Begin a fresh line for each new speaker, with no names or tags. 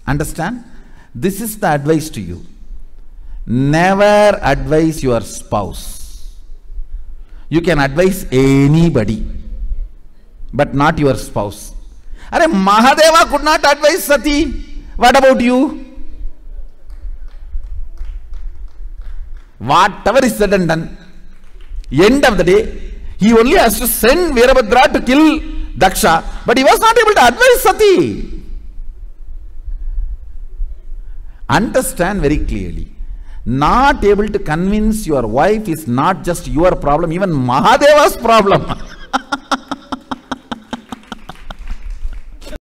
Understand? This is the advice to you. Never advise your spouse. You can advise anybody, but not your spouse. Are Mahadeva could not advise Sati. What about you? Whatever is said and done, end of the day, he only has to send Veerabhadra to kill Daksha, but he was not able to advise Sati. Understand very clearly. Not able to convince your wife is not just your problem, even Mahadeva's problem.